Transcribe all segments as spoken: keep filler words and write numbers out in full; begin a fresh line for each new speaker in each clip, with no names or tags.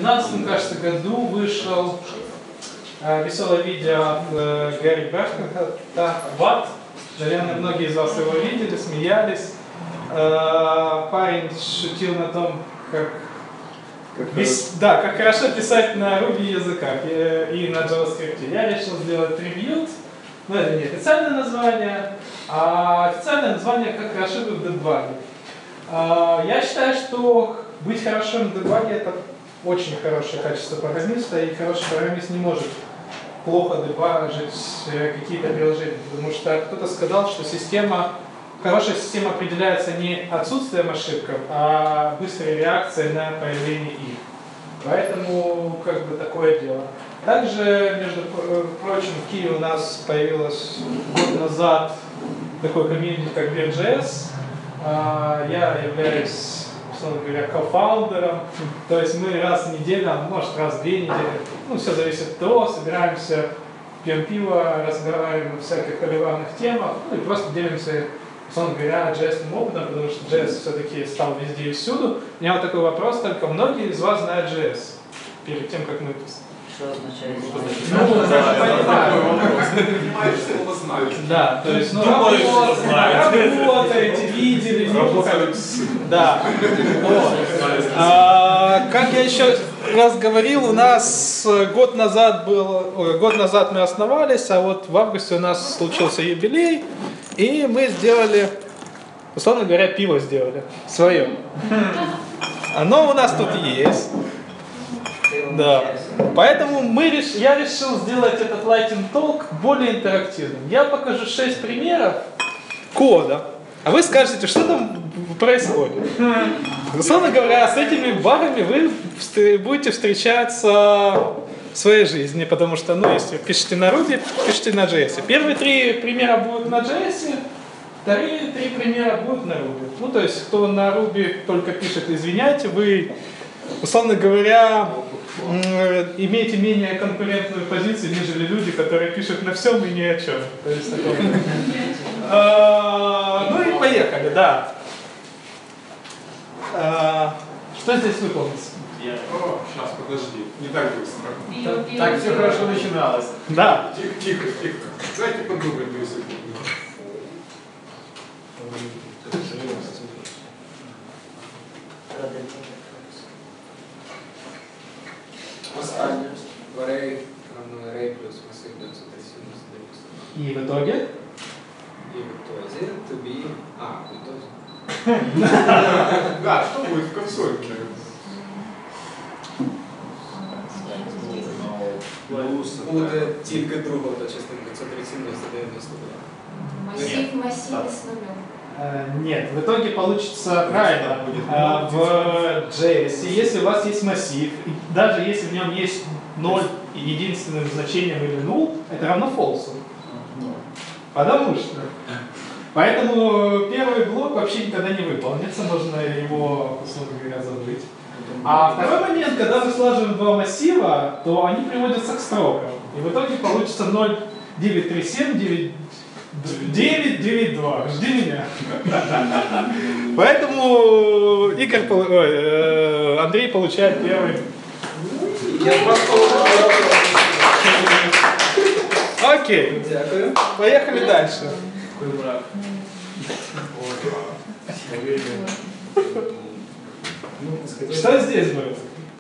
семнадцатом, кажется, году вышел э, веселое видео от э, Гарри Бэшкета «Ват». Наверное, многие из вас его видели, смеялись. Э, парень шутил на том, как, как, весь, да, как хорошо писать на Ruby языках и, и на JavaScript. Я решил сделать трибьют, но это не официальное название, а официальное название «Как хорошо в дебаге». Э, я считаю, что быть хорошим в дебаге — это очень хорошее качество программиста, и хороший программист не может плохо дебажить какие-то приложения, потому что кто-то сказал, что система, хорошая система определяется не отсутствием ошибок, а быстрой реакцией на появление их. Поэтому как бы такое дело. Также, между прочим, в Киеве у нас появилось год назад такой комьюнити, как Вир.джей.эс. Я являюсь, условно говоря, кофаундером. То есть мы раз в неделю, а может раз в две недели, ну все зависит от того, собираемся, пьем пиво, разговариваем о всяких холиварных темах, ну и просто делимся, условно говоря, джей эс-ным опытом, потому что джей эс все-таки стал везде и всюду. У меня вот такой вопрос, только многие из вас знают джей эс перед тем, как мы...
Что означает?
Ну,
понимаешь, что его знают.
Да, то есть, ну, работаете, видели, да. А, как я еще раз говорил, у нас год назад был, ой, год назад мы основались, а вот в августе у нас случился юбилей, и мы сделали, условно говоря, пиво сделали свое. Оно у нас тут есть. Да. Поэтому мы реш... я решил сделать этот Lightning Talk более интерактивным. Я покажу шесть примеров кода, а вы скажете, что там происходит. Условно говоря, с этими багами вы будете встречаться в своей жизни, потому что, ну, если вы пишете на Ruby, пишите на джей эс. Первые три примера будут на джей эс, вторые три примера будут на Ruby. Ну, то есть, кто на Ruby только пишет, извиняйте, вы, условно говоря, имеете менее конкурентную позицию, нежели люди, которые пишут на всем и ни о чем. То есть, такое. Ну и поехали, да. Что здесь выполнится?
О, сейчас, подожди, не так быстро.
Так все хорошо начиналось.
Да.
Тихо, тихо, тихо. Давайте подумать две секунды.
Array равно array плюс массив девятьсот тридцать семь.
И в итоге?
И в итоге to be... А, в итоге.
Да, что будет в консоли?
Буде тільки друга та частина девятьсот тридцать семь девяносто девяносто два.
Массив массива с нулем.
Нет, в итоге получится правильно. В джей эс, если у вас есть массив, и даже если в нем есть ноль и единственным значением или null, это равно false. Потому что. Поэтому первый блок вообще никогда не выполнится, можно его, условно говоря, забыть. А второй момент, когда мы слаживаем два массива, то они приводятся к строкам. И в итоге получится ноль девять три семь девять девять девять два. Жди меня. Поэтому Игорь, ой, Андрей получает первый. Окей. Поехали дальше. Что здесь будет?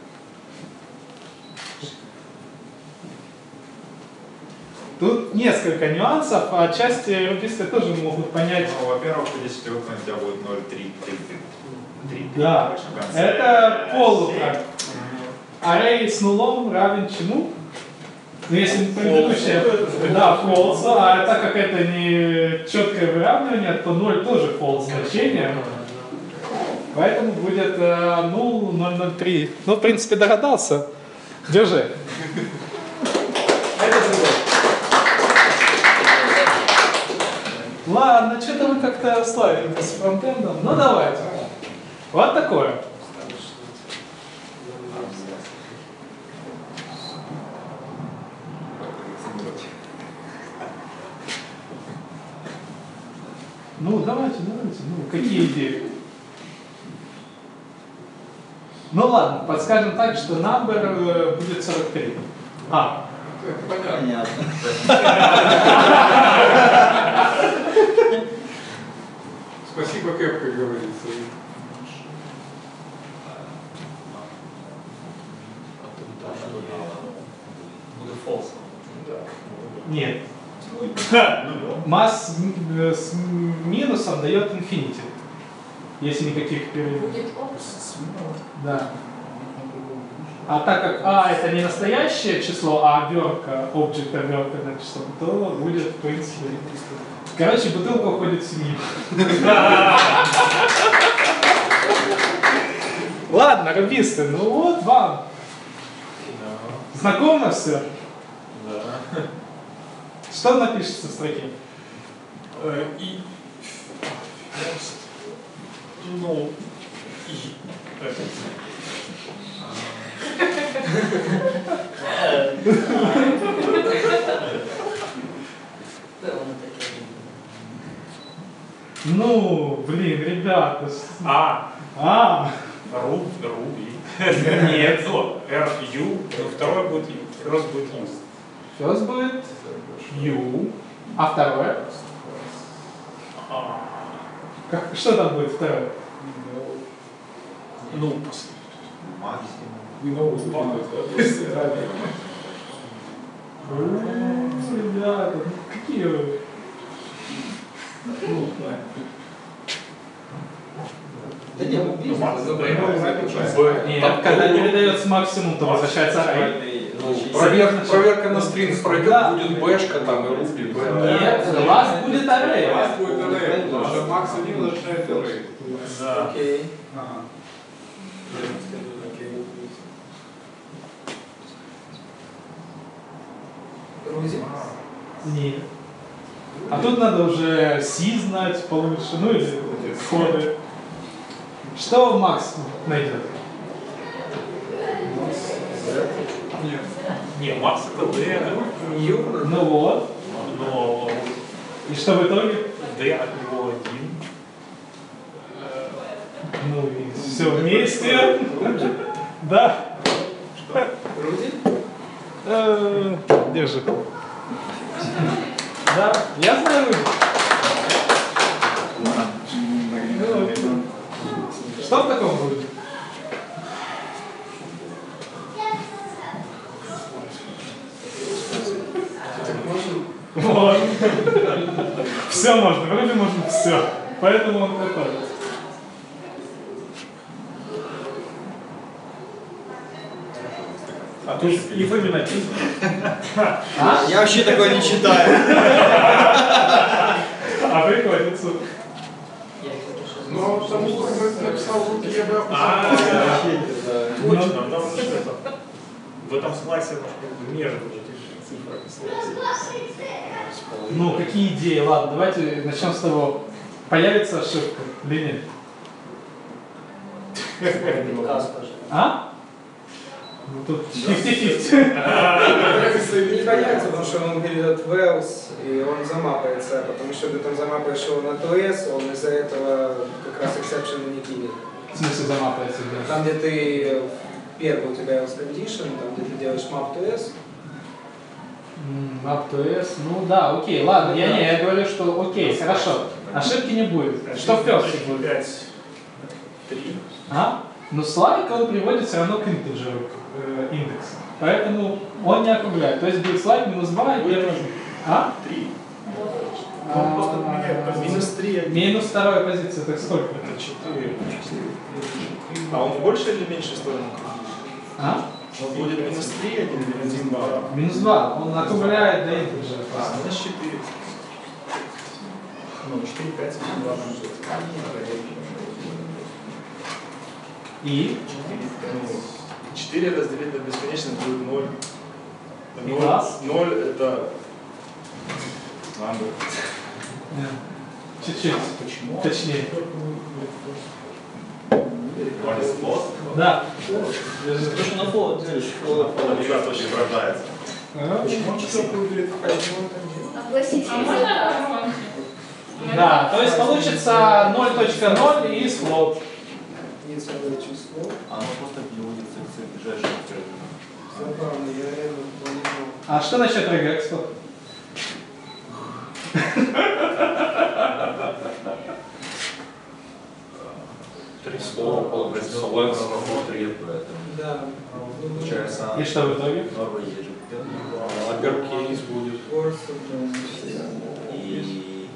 Тут несколько нюансов, а отчасти рубисты тоже могут понять.
Ну, во-первых, если вы у тебя будет ноль три три.
Да, это полуправ. Array с нулом равен чему? Ну, если предыдущее, да, false, а так как это не четкое выравнивание, то ноль тоже false значение. Поэтому будет null ноль ноль три. Ну, в принципе, догадался. Держи. Это другой. Ладно, что-то вы как-то славили с фронтендом. Ну, давайте. Вот такое. Ну, давайте, давайте. Ну, какие идеи? Ну ладно, подскажем так, что number э, будет сорок три. А.
Понятно. Спасибо, Кэп, как говорится.
Нет. Масс с минусом дает infinity. Если никаких переменных.
Будет опс.
Да. А так как А это не настоящее число, а обертка, объект обертка на число, то будет в принципе. Короче, бутылка уходит в семью. Ладно, рубисты, ну вот вам. Знакомо все?
Да.
Что напишется в строке?
И... Ну... И...
Ну, блин, ребята.
А.
А.
Ру, Руби. Нет, R, U, но второй будет U. Раз будет U.
First будет U, а второе? Как, что там будет второе?
Ну,
Ну,
Ребята, ну какие вы?
Да нет, мы видим,
Нет, когда передается максимум, то возвращается array.
проверка, проверка на стринг пройдет,
Да.
будет бэшка там и руби.
Нет, last будет array.
Last будет array, потому что макс один возвращает array.
Да.
Окей.
Ага.
Рузи?
Нет. А тут надо уже C знать получше, ну или коды. Что Макс найдет?
Нет.
Не, Макс это D,
Ю?
Ну вот.
но
И что в итоге?
D от него один.
Ну и все вместе. Да.
Руди?
Э, Держи. Да, я знаю Руби. Что в таком будет? Вот. Все можно, в Руби можно все. Поэтому он такой.
А тут и вы написано.
А?
Я вообще такое не читаю.
А приходится.
Но потому что я написал руки, я бы
А,
Точно.
Там же что-то. В этом слайсе между цифрами слайса.
Ну, какие идеи? Ладно, давайте начнем с того. Появится ошибка или нет? А? Ну тут фифти-фифти.
Не появится, потому что он перейдет в else, и он замапается, потому что ты там замапаешь его на то эс, он из-за этого как раз exception не кинет.
В смысле замапается, да?
Там, где ты первый у тебя else condition, там, где ты делаешь map to s.
Map to S, ну да, окей, ладно, я не, я говорю, что окей, хорошо, ошибки не будет. Что в персе будет?
пять, три.
А? Но слайк он приводит все равно к интеджеру, э, индекс. Поэтому он не округляет. То есть будет слайк минус два и первый. А?
три.
А,
просто поменяет. Минус три.
Минус вторая позиция, так сколько?
Это четыре. А он в большей или меньшей сторону?
А?
Он будет минус три, один или один, два.
Минус два. Он округляет до интеджера.
А, минус четыре. Ну, четыре, пять, один, два.
И?
четыре разделить на бесконечность будет ноль.
И класс?
ноль это... Number.
Чуть-чуть.
Почему?
Точнее.
One is lost.
Да.
Потому что на флот делишь.
Ребята очень рождается.
Почему четвертую дверь входить?
Огласите результат.
Да, то есть получится ноль точка ноль и с флот.
целое число.
Оно просто переводится к ближайшему термину.
Забавно, я реально планировал.
А что насчет регэкспа?
Три слова полупредставляются внутри, поэтому.
Да.
Получается,
И что в итоге?
Норвегия. Апперкейс будет. И...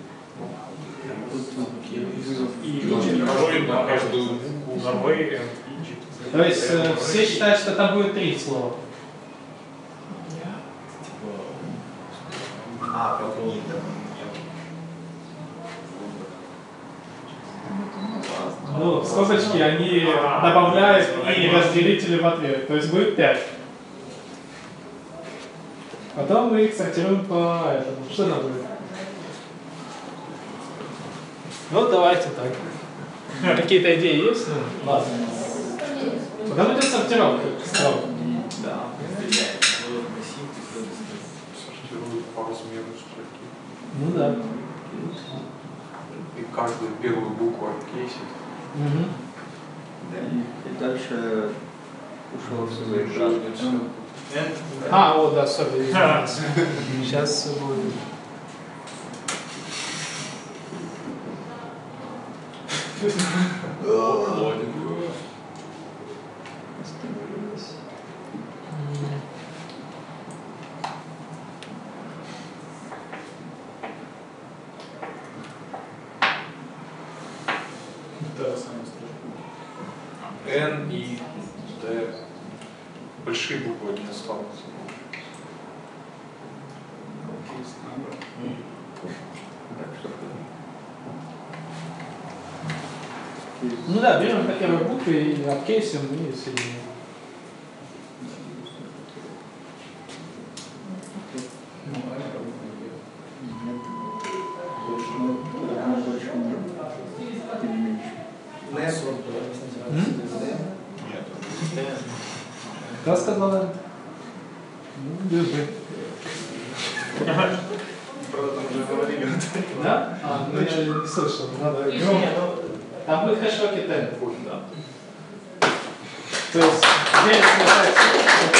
И нажимаем на каждую букву Norway and Egypt.
То есть э, все считают, что там будет три слова.
А, как они там.
Ну, скобочки они добавляют и разделители в ответ. То есть будет пять. Потом мы их сортируем по этому. Что нам будет? Ну, давайте так. Какие-то идеи есть? Ну, ладно. Потом идет сортировка.
Да.
Сортируют по размеру строки.
Ну да.
И каждую первую букву откейсит.
Угу.
И дальше ушел все заиграть.
А, о, да, сори, извините. Сейчас будет.
Н и Д. Большие буквы не останутся.
Ну да, берем по первой букве и апкейсим и соединим. Кто сказал это? Ну, держи.
Правда, там уже говорили.
Да? А, ну я не слышал. Надо громко. Там будет хэшок и темп.
Да.
То есть девять на пять.